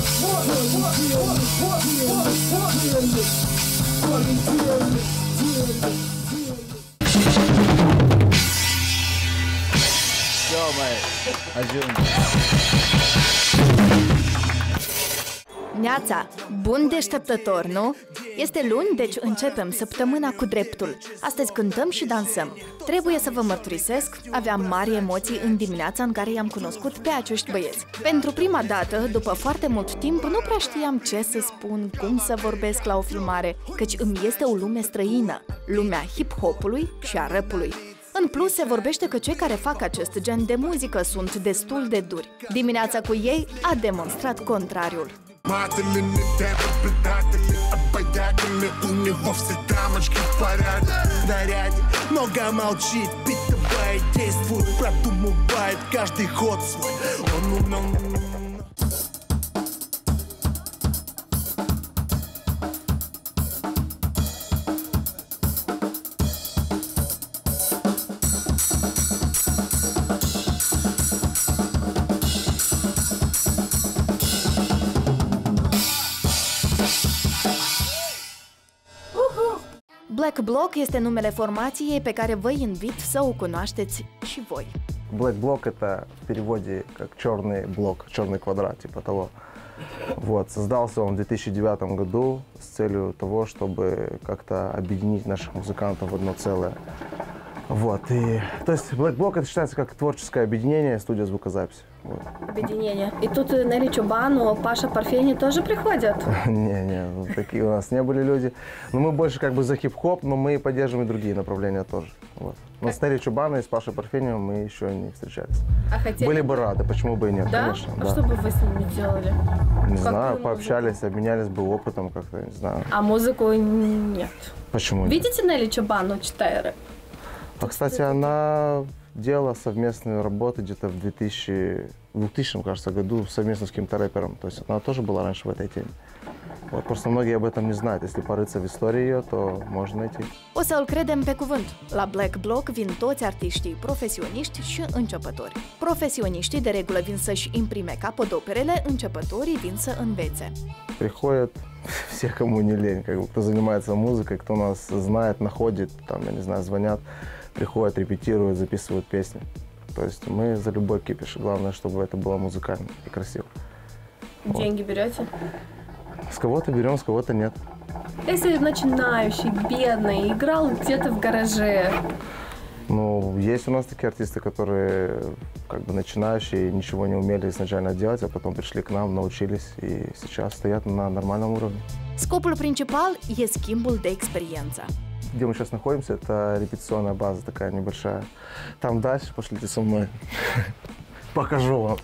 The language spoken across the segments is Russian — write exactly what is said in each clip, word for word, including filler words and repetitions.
Все, mai ajung. Neața, bun deșteptător, nu? Este luni, deci începem săptămâna cu dreptul. Astăzi cântăm și dansăm. Trebuie să vă mărturisesc, aveam mari emoții în dimineața în care i-am cunoscut pe acești băieți. Pentru prima dată, după foarte mult timp, nu prea știam ce să spun, cum să vorbesc la o filmare, căci îmi este o lume străină, lumea hip-hopului și a rap-ului. În plus, se vorbește că cei care fac acest gen de muzică sunt destul de duri. Dimineața cu ei a demonstrat contrariul. Матали не тебе предатели, обаятели. У него все дамочки в порядке, в наряде. Много молчит, питывает, действует, продумывает каждый ход свой. Он умен. Black Bloc este numele formației pe care vă invit să o cunoașteți și voi. Black Bloc это в переводе как черный блок, черный квадрат, типа того. Вот, создался он в две тысячи девятом году с целью того, чтобы как-то объединить наших музыкантов в одно целое. Вот, и, то есть Black Bloc это считается как творческое объединение, студия звукозаписи. Вот. Объединение. И тут Нелли Чубану, Паша Парфени тоже приходят? Не-не, такие у нас не были люди. Но мы больше как бы за хип-хоп, но мы поддерживаем и другие направления тоже. Вот. Но с Нелли Чубаной и с Пашей Парфением мы еще не встречались. А хотели? Были бы рады, почему бы и нет, да? конечно. А да. что бы вы с ними делали? Не Какую знаю, музыку? пообщались, обменялись бы опытом как-то, не знаю. А музыку нет? Почему нет? Видите Нелли Чубану, читая рэп? А, кстати, она делала совместную работу где-то в двухтысячном, кажется, году совместно с каким-то рэпером. То есть она тоже была раньше в этой теме. Вот, просто многие об этом не знают. Если порыться в истории ее, то можно найти. O să îl credem pe cuvânt. La Black Bloc vin toți artiștii profesioniști și începători. Profesioniștii de regulă vin să-și imprime capodoperele, începătorii vin să învețe. Приходят все, кому не лень, как бы, кто занимается музыкой, кто нас знает, находит, там, я не знаю, звонят, приходят, репетируют, записывают песни. То есть мы за любой кипиш. Главное, чтобы это было музыкально и красиво. Деньги берете? С кого-то берем, с кого-то нет. Если начинающий, бедный, играл где-то в гараже. Ну, есть у нас такие артисты, которые как бы начинающие, ничего не умели изначально делать, а потом пришли к нам, научились и сейчас стоят на нормальном уровне. Scopul principal e schimbul de experiență. Где мы сейчас находимся, это репетиционная база такая небольшая. Там дальше, пошлите со мной, покажу вам.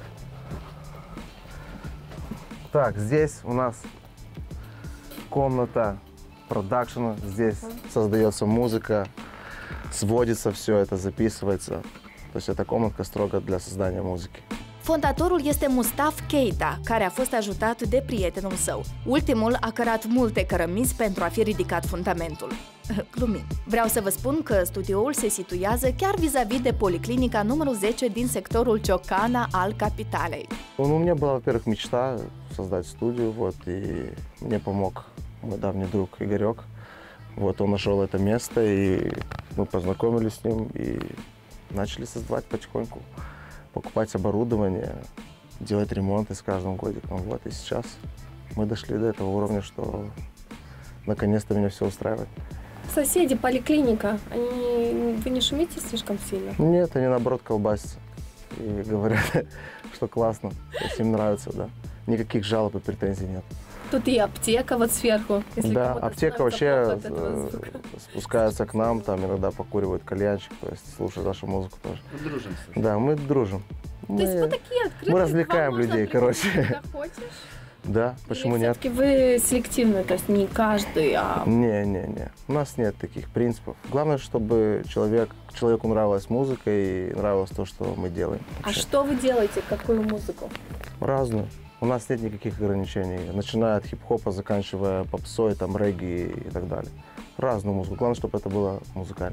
Так, здесь у нас комната продакшена, здесь создается музыка, сводится все это, записывается. То есть это комнатка строго для создания музыки. Fondatorul este Mustaf Keita, care a fost ajutat de prietenul său. Ultimul a cărat multe cărămizi pentru a fi ridicat fundamentul. Glumim. Vreau să vă spun că studioul se situează chiar vis-a-vis de policlinica numărul zece din sectorul Ciocana al capitalei. Ну, у меня была, во-первых, мечта создать студию, вот, и мне помог мой давний друг Игорек. Вот, он нашел это место, и мы познакомились с ним, и начали создавать потихоньку, покупать оборудование, делать ремонты с каждым годиком. Вот, и сейчас мы дошли до этого уровня, что наконец-то меня все устраивает. Соседи, поликлиника, они... вы не шумите слишком сильно? Нет, они наоборот колбасятся и говорят, что классно, то есть им нравится, да. Никаких жалоб и претензий нет. Тут и аптека вот сверху. Если да, аптека вообще э, спускается к нам, там иногда покуривают кальянчик, то есть слушают нашу музыку тоже. Мы дружим. Да, мы дружим. То Мы, есть вы такие открытые? мы развлекаем людей, короче. Когда хочешь? Да, почему нет? Все-таки вы селективны, то есть не каждый, а... Не-не-не, у нас нет таких принципов. Главное, чтобы человек, человеку нравилась музыка и нравилось то, что мы делаем. А что вы делаете, какую музыку? Разную. У нас нет никаких ограничений, начиная от хип-хопа, заканчивая попсой, там, регги и так далее. Разную музыку. Главное, чтобы это было музыкально.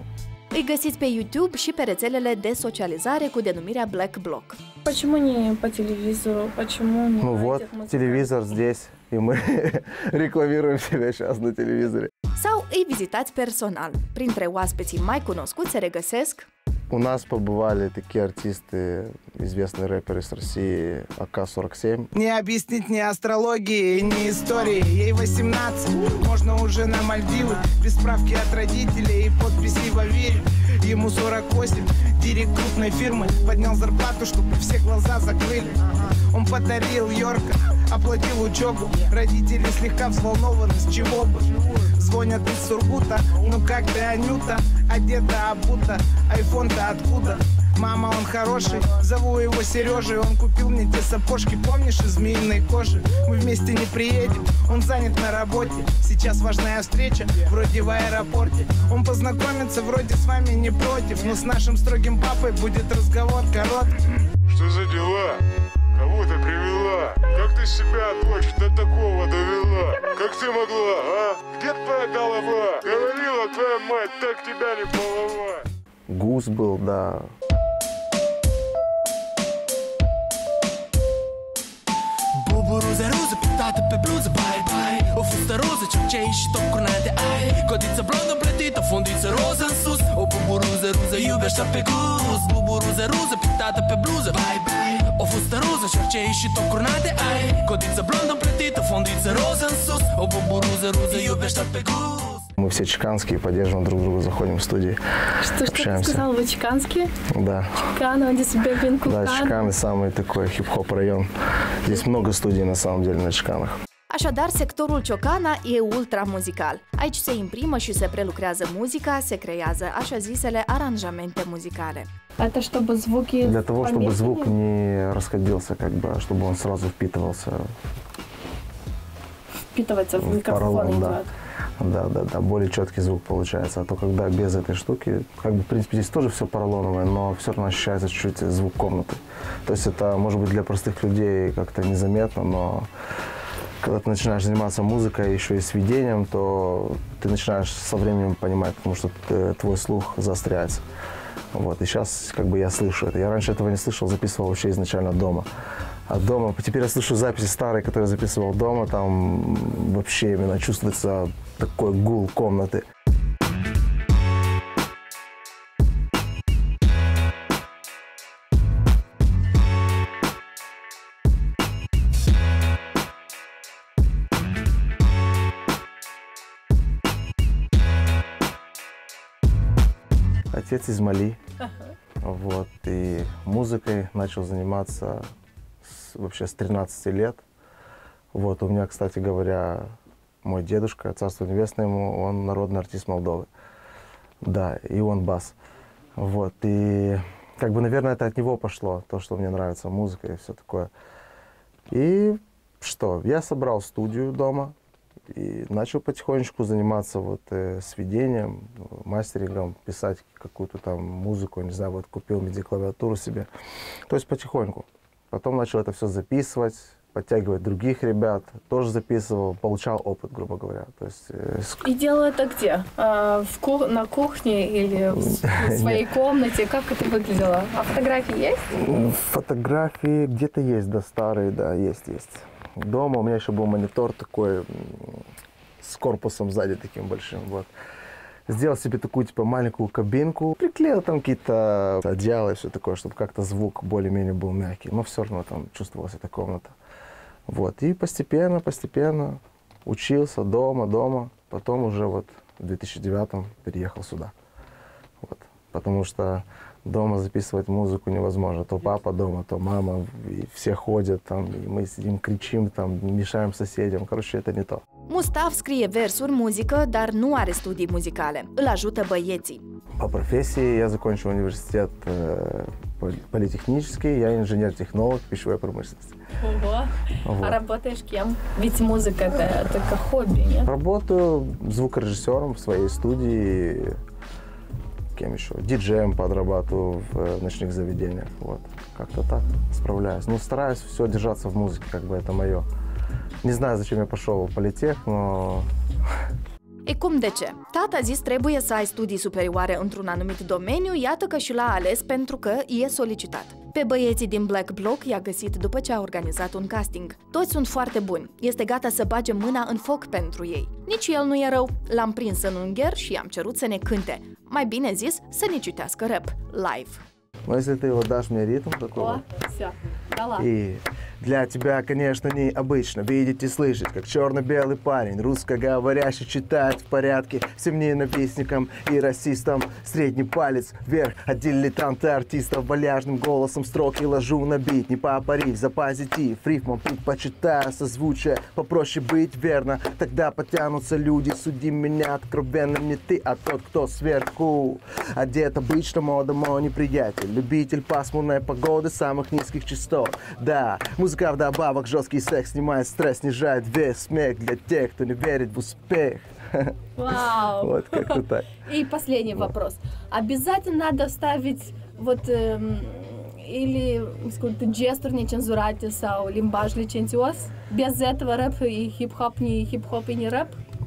Îi găsiți pe YouTube și pe rețelele de socializare cu denumirea Black Bloc. Почему не по телевизору? Почему не Ну на вот, этих музыкальных? телевизор здесь, и мы рекламируем себя сейчас на телевизоре. Sau îi vizitați personal. Printre oaspeții mai cunoscuți se regăsesc У нас побывали такие артисты, известные рэперы из России, А К сорок семь. Не объяснить ни астрологии, ни истории. Ей восемнадцать, можно уже на Мальдивы. Без справки от родителей и подписи в Авере. Ему сорок восемь, директ крупной фирмы. Поднял зарплату, чтобы все глаза закрыли. Он подарил Йорка, оплатил учебу. Родители слегка взволнованы, с чего бы. Звонят из Сургута, ну как ты, Анюта? Одета, обута, айфон-то откуда? Мама, он хороший, зову его Сережей. Он купил мне те сапожки, помнишь, из змеиной кожи? Мы вместе не приедем, он занят на работе. Сейчас важная встреча, вроде в аэропорте. Он познакомится, вроде с вами не против. Но с нашим строгим папой будет разговор короткий. Что за дела? Кого ты привела? Как ты себя, дочь, до такого довела? Как ты могла, а? Где твоя голова? Говорила твоя мать, так тебя не баловать. Гус был, да. Buburuze ruze, pictate pe bluză, bye bye. O fustă roză, cercei și tot curnate ai. Codiță blondă plătită, fundiță roză în sus. O buburuze ruză, iubește pe gust. Buburuze ruze, pictată pe bluză, bye bye. O fustă roză, cercei și tot curnate ai. Codiță blondă plătită, fundiță roză în sus. O buburuze ruză, iubește pe gust. Мы все чеканские, поддерживаем друг друга, заходим в студии, Что, что ты общаемся. сказал? Вы чеканские? Да, Чеканы, он здесь бен да, Чеканы самый такой хип-хоп район. Здесь много студий на самом деле на Чеканах. Așadar, sectorul Ciocana e ultramuzical. Aici se imprimă și se prelucrează muzica, se creează așa zisele aranjamente muzicale. Это чтобы звуки Для того, чтобы помехи звук не не расходился, как бы, чтобы он сразу впитывался впитываться в в микрофон поролон, да. идет. Да, да, да, более четкий звук получается. А то, когда без этой штуки, как бы, в принципе, здесь тоже все поролоновое, но все равно ощущается чуть-чуть звук комнаты. То есть это, может быть, для простых людей как-то незаметно, но когда ты начинаешь заниматься музыкой, еще и сведением, то ты начинаешь со временем понимать, потому что ты, твой слух заостряется. Вот, и сейчас как бы я слышу это. Я раньше этого не слышал, записывал вообще изначально дома. А дома, теперь я слышу записи старые, которые я записывал дома, там вообще именно чувствуется такой гул комнаты. Отец из Мали, вот, и музыкой начал заниматься с, вообще с тринадцати лет. Вот, у меня, кстати говоря, мой дедушка, царство небесное ему, он народный артист Молдовы. Да, и он бас. Вот, и как бы, наверное, это от него пошло, то, что мне нравится музыка и все такое. И что, я собрал студию дома и начал потихонечку заниматься вот э, сведением, мастерингом, писать какую-то там музыку, не знаю, вот купил миди-клавиатуру себе. То есть потихоньку. Потом начал это все записывать, подтягивать других ребят, тоже записывал, получал опыт, грубо говоря. То есть, э, И делал это где? А, в ку- на кухне или в, с- в своей комнате? Как это выглядело? А фотографии есть? Фотографии где-то есть, да, старые, да, есть, есть. Дома у меня еще был монитор такой м, с корпусом сзади таким большим, вот. Сделал себе такую, типа, маленькую кабинку, приклеил там какие-то одеяла и все такое, чтобы как-то звук более-менее был мягкий, но все равно там чувствовалась эта комната. Вот, и постепенно, постепенно учился дома, дома, потом уже вот в две тысячи девятом переехал сюда, вот, потому что дома записывать музыку невозможно. То папа дома, то мама, и все ходят там, и мы сидим, кричим, там, мешаем соседям. Короче, это не то. Mustav scrie versuri, muzică, dar nu are studii muzicale. Îl ajută băieții. По профессии я закончил университет э, поли- политехнический, я инженер-технолог пищевой промышленности. Ого. Вот. А работаешь кем? Ведь музыка это только хобби, нет? Работаю звукорежиссером в своей студии, кем еще? Диджеем подрабатываю в э, ночных заведениях. Вот. Как-то так справляюсь. Ну, стараюсь все держаться в музыке, как бы это мое. Не знаю, зачем я пошел в политех, но... E cum de ce? Tata a zis trebuie să ai studii superioare într-un anumit domeniu, iată că și l-a ales pentru că e solicitat. Pe băieții din Black Bloc i-a găsit după ce a organizat un casting. Toți sunt foarte buni, este gata să bage mâna în foc pentru ei. Nici el nu e rău, l-am prins în ungher și i-am cerut să ne cânte. Mai bine zis, să ne citească rap, live. Ну, если ты вот дашь мне ритм такого. О, все, дала. И для тебя, конечно, необычно видеть и слышать, как черно-белый парень, русскоговорящий, читает в порядке всем ненавистникам и расистам. Средний палец вверх от дилетанта артистов вальяжным голосом строки ложу на бит. Не по пари, за позитив, рифмом предпочитаю созвучие, попроще быть верно. Тогда потянутся люди, суди меня откровенно не ты, а тот, кто сверху. Одет обычно мода, мой неприятель. Любитель пасмурной погоды самых низких частот. Да, музыка вдобавок, жесткий секс снимает стресс, снижает вес, смех для тех, кто не верит в успех. Вау! Вот как-то так. И последний вопрос. Обязательно надо вставить вот эм, или сколько-то gesturi necenzurate sau limbaj licențios? Без этого рэп и хип-хоп не хип-хоп и не рэп?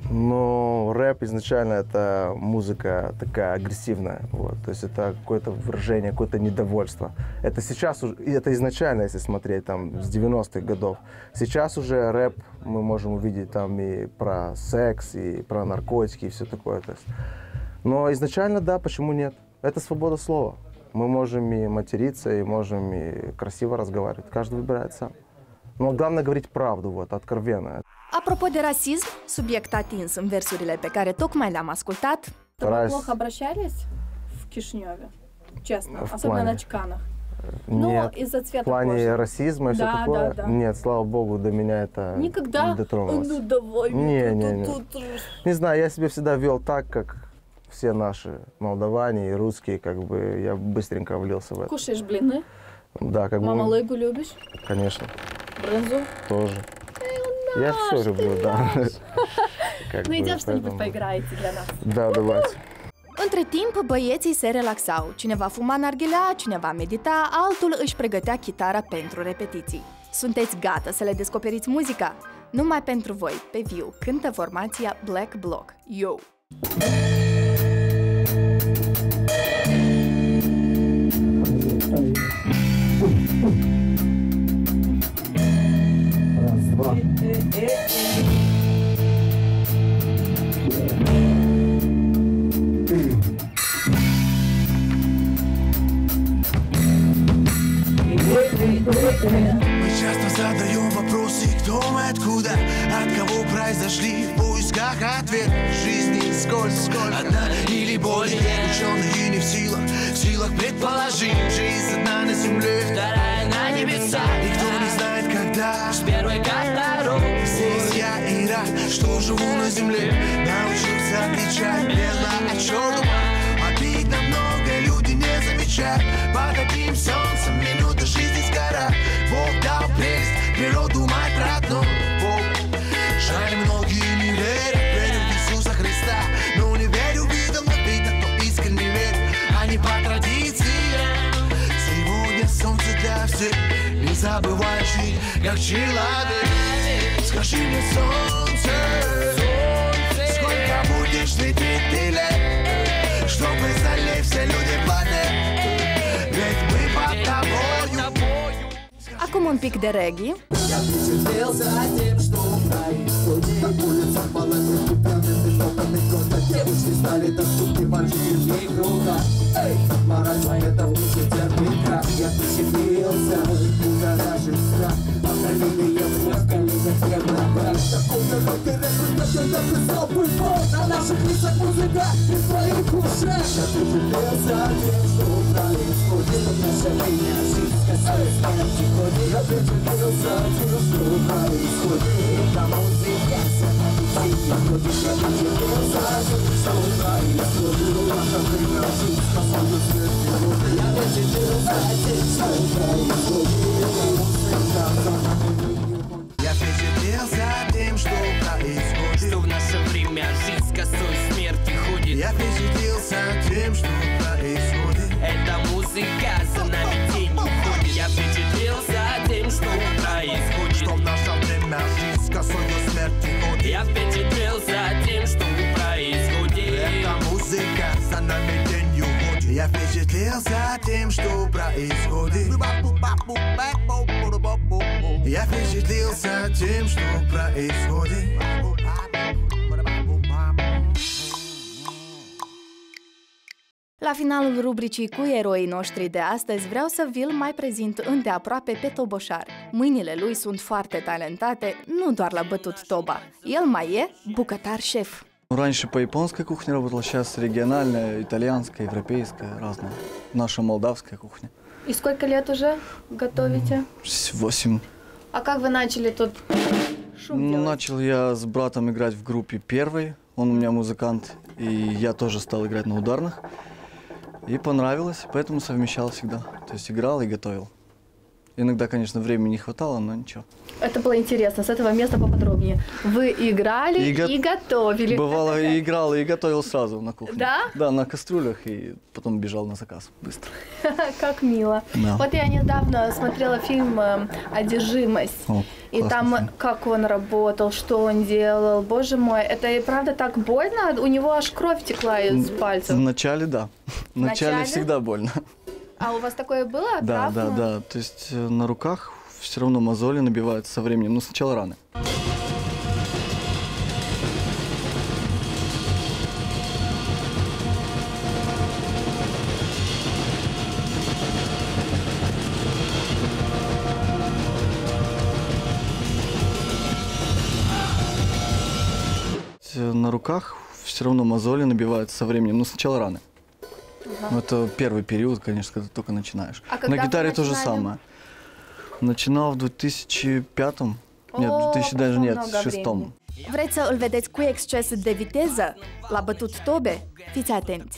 Ну, рэп изначально это музыка такая агрессивная, вот, то есть это какое-то выражение, какое-то недовольство. Это сейчас уже, и это изначально, если смотреть там с девяностых годов. Сейчас уже рэп мы можем увидеть там и про секс, и про наркотики, и все такое. То есть. Но изначально, да, почему нет? Это свобода слова. Мы можем и материться, и можем и красиво разговаривать. Каждый выбирает сам. Но главное говорить правду, вот, откровенно. Apropo de rasism, subiect atins în versurile pe care tocmai le-am ascultat. Вы плохо обращались в Кишиневе? Честно, особенно на чеканах. Нет, из-за цвета в плане кожи. расизма и все Да, такое, да, да. нет, слава богу, до меня это Никогда? не дотронулось. Ну давай, Не, ну, не, не. тут- тут- Не знаю, я себя всегда вел так, как все наши молдаване и русские, как бы я быстренько влился в это. Кушаешь блины? Да, как бы, Мамалыгу любишь? конечно, Брынзу? тоже. Я все люблю, да. Как Ну бы, идем что-нибудь поэтому- поиграете для нас. Да, давайте. Între timp, băieții se relaxau. Cineva fuma narghilea, cineva medita, altul își pregătea chitara pentru repetiții. Sunteți gata să le descoperiți muzica? Numai pentru voi, pe viu, cântă formația Black Bloc. Yo! Мы часто задаем вопросы, кто мы, откуда, от кого произошли, в поисках ответ. Жизни скользко, одна или более. Ученые не в силах, в силах предположить. Жизнь одна на земле, вторая на небесах. Никто не знает, когда, с первой как второй. Здесь я и рад, что живу на земле. Научился отличать белое от черного. Обидно много, люди не замечают. Под одним солнцем минута жизни сгорает. Бог дал прелесть, природу мать родную. Бог. Жаль, многие не верят, верю в Иисуса Христа. Но не верю видом, но видно, кто искренне верит, а не по традиции. Сегодня солнце для всех, не забывающий, как человек. Скажи мне, солнце, сколько будешь светить ты лет, чтобы знали все люди планеты, ведь мы под тобою. Acum un pic de reggae. Я присмотрел за тем, что происходит, Что в наше время жизнь с косой смерти ходит. я присмотрел за тем, что происходит. Эта музыка за нами тень уходит. Я впечатлел за тем, что происходит. Что в наше время жизнь с косой смерти ходит. Я впечатлел за тем, что происходит. нами тенью ходит. Я впечатлился тем, что происходит. Я впечатлился тем, что происходит. La finalul rubricii cu eroii noștri de astăzi vreau să vi-l mai prezint îndeaproape pe toboșar. Mâinile lui sunt foarte talentate, nu doar la bătut toba. El mai e bucătar șef. Раньше по японской кухне работал, сейчас региональная, итальянская, европейская, разная. Наша молдавская кухня. И сколько лет уже готовите? Восемь. А как вы начали тут шум делать? Начал я с братом играть в группе первой. Он у меня музыкант, и я тоже стал играть на ударных. И понравилось, поэтому совмещал всегда. То есть играл и готовил. Иногда, конечно, времени не хватало, но ничего. Это было интересно, с этого места поподробнее. Вы играли и, го... и готовили. Бывало, и играл, и готовил сразу на кухне. Да? Да, на кастрюлях, и потом бежал на заказ быстро. Как мило. Да. Вот я недавно смотрела фильм «Одержимость». О, и там, фильм. Как он работал, что он делал. Боже мой, это и правда так больно? У него аж кровь текла из пальцев. Вначале, да. Вначале Вначале? всегда больно. А у вас такое было? Да, Травма? да, да. То есть на руках все равно мозоли набиваются со временем. Но сначала раны. На руках все равно мозоли набиваются со временем. Но сначала раны. Ага. Ну, это первый период, конечно, когда ты только начинаешь. А на гитаре то же самое. Начинал в две тысячи пятом. Нет, в две тысячи даже нет, шестом. Vreți să îl vedeți cu exces de viteză la bătut tobe? Fiți atenți!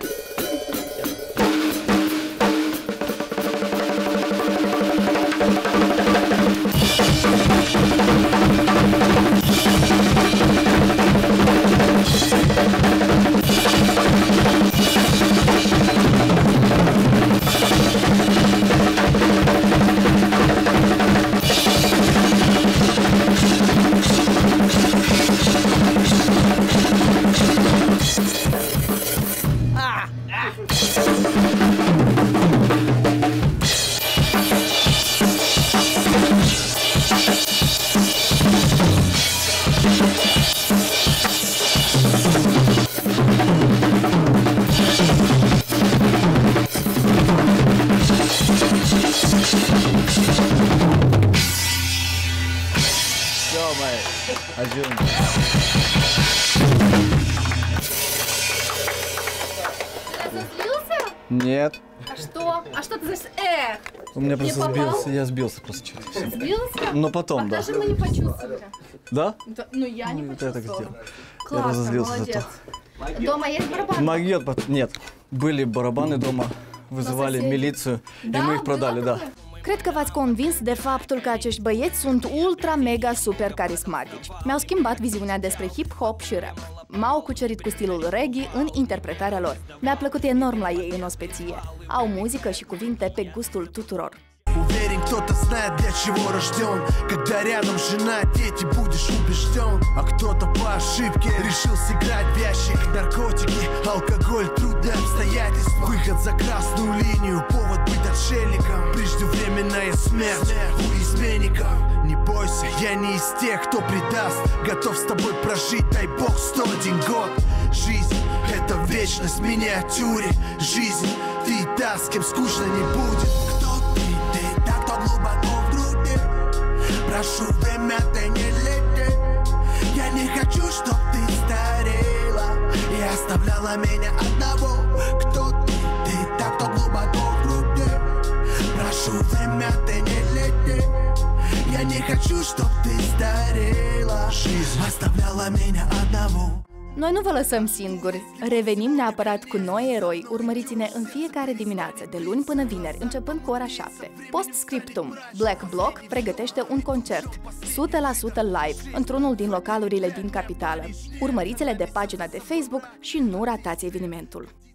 Все, май, ajung. Нет. А что? А что ты за... Эх! У меня просто попал? сбился, я сбился просто чуть. Всё. Сбился? Но потом, да. Даже мы не почувствовали. Да? Да, ну я не Ну, это я так почувствовала. сделал. Я Классно, разозлился за молодец. то. Дома есть барабаны? Магнит, пот- нет. Были барабаны дома, вызывали соседей? милицию, Да, и мы их было продали, да. такое? Cred că v-ați convins de faptul că acești băieți sunt ultra mega super carismatici. Mi-au schimbat viziunea despre hip-hop și rap. M-au cucerit cu stilul reggae în interpretarea lor. Mi-a plăcut enorm la ei în ospeție. Au muzică și cuvinte pe gustul tuturor. Уверен, кто-то знает, для чего рожден. Когда рядом жена, дети, будешь убежден. А кто-то по ошибке решил сыграть в ящик. Наркотики, алкоголь, трудные обстоятельства. Выход за красную линию, повод быть отшельником. Преждевременная смерть у изменников. Не бойся, я не из тех, кто предаст. Готов с тобой прожить, дай бог, сто один год. Жизнь — это вечность в миниатюре. Жизнь, ты и та, с кем скучно не будет. Прошу, время, ты не лети. Я не хочу, чтоб ты старела и оставляла меня одного. Кто ты? Ты так, кто глубоко в груди. Прошу, время, ты не лети. Я не хочу, чтоб ты старела. Жизнь оставляла меня одного. Noi nu vă lăsăm singuri. Revenim neapărat cu noi eroi. Urmăriți-ne în fiecare dimineață, de luni până vineri, începând cu ora șapte. Post-scriptum. Black Bloc pregătește un concert, o sută la sută live, într-unul din localurile din capitală. Urmăriți-le de pagina de Facebook și nu ratați evenimentul.